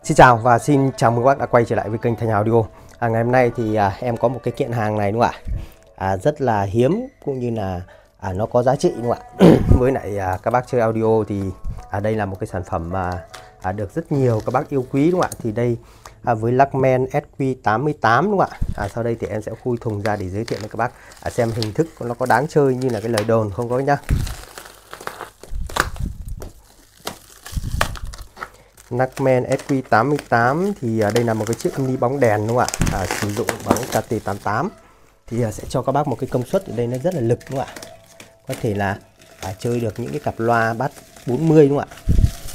Xin chào và xin chào mừng các bác đã quay trở lại với kênh Thành Hào Audio. Ngày hôm nay thì em có một cái kiện hàng này đúng không ạ? Rất là hiếm cũng như là nó có giá trị đúng không ạ? Với lại các bác chơi audio thì đây là một cái sản phẩm mà được rất nhiều các bác yêu quý đúng không ạ? Thì đây với Luckman SQ88 đúng không ạ? Sau đây thì em sẽ khui thùng ra để giới thiệu với các bác xem hình thức nó có đáng chơi như là cái lời đồn không có nhá. Luckman SQ88 thì đây là một cái chiếc mini bóng đèn đúng không ạ? Sử dụng bóng KT88 thì sẽ cho các bác một cái công suất ở đây nó rất là lực đúng không ạ? Có thể là chơi được những cái cặp loa bass 40 đúng không ạ?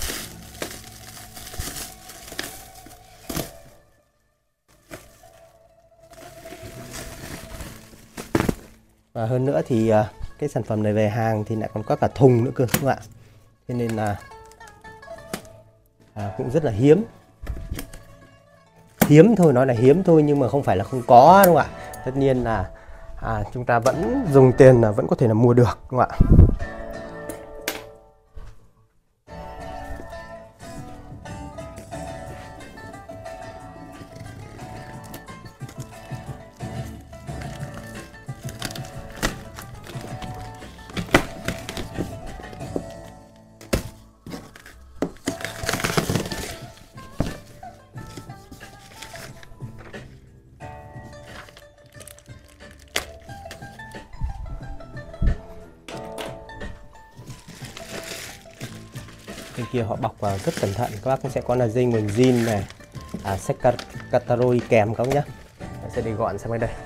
Và hơn nữa thì cái sản phẩm này về hàng thì lại còn có cả thùng nữa cơ đúng không ạ? Thế nên là cũng rất là hiếm. Hiếm thôi, nói là hiếm thôi nhưng mà không phải là không có đúng không ạ? Tất nhiên là chúng ta vẫn dùng tiền là vẫn có thể là mua được đúng không ạ? Bên kia họ bọc vào rất cẩn thận, các bác cũng sẽ có là dây nguồn zin này, sách cataro đi kèm các bác nhé. Mình sẽ đi gọn sang bên đây.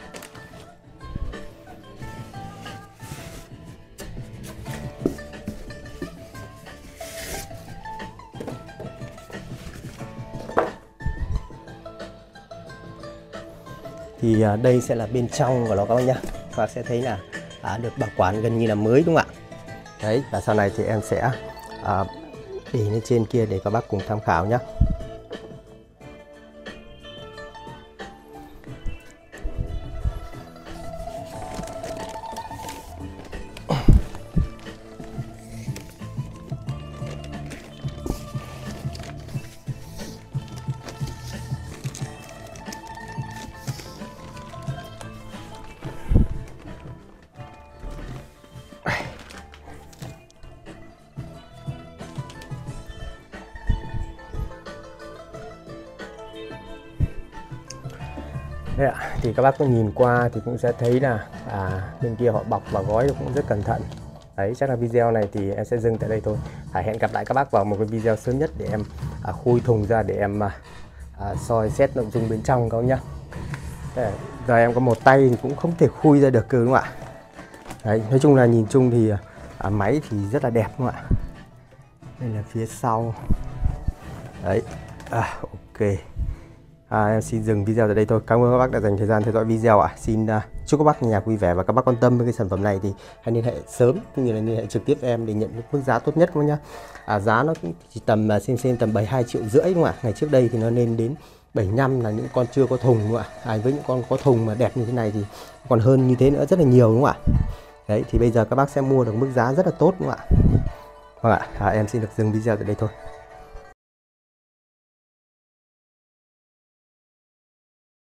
Thì đây sẽ là bên trong của nó các bác nhé. Các bác sẽ thấy là được bảo quản gần như là mới đúng không ạ? Đấy, và sau này thì em sẽ để lên trên kia để các bác cùng tham khảo nhé. Đây ạ, thì các bác có nhìn qua thì cũng sẽ thấy là bên kia họ bọc và gói cũng rất cẩn thận. Đấy, chắc là video này thì em sẽ dừng tại đây thôi. Hẹn gặp lại các bác vào một cái video sớm nhất để em khui thùng ra để em soi xét nội dung bên trong các bác nhá. Giờ em có một tay thì cũng không thể khui ra được cơ đúng không ạ? Đấy, nói chung là nhìn chung thì máy thì rất là đẹp đúng không ạ? Đây là phía sau. Đấy, ok. Em xin dừng video tại đây thôi. Cảm ơn các bác đã dành thời gian theo dõi video Xin chúc các bác nghe nhạc vui vẻ và các bác quan tâm với cái sản phẩm này thì hãy liên hệ sớm cũng như là liên hệ trực tiếp em để nhận được mức giá tốt nhất các bác nhá. Giá nó cũng chỉ tầm xem tầm 72,5 triệu đúng không ạ? Ngày trước đây thì nó lên đến 75 là những con chưa có thùng đúng không ạ? Với những con có thùng mà đẹp như thế này thì còn hơn như thế nữa rất là nhiều đúng không ạ? Đấy thì bây giờ các bác sẽ mua được mức giá rất là tốt đúng không ạ? Vâng ạ, em xin được dừng video tại đây thôi.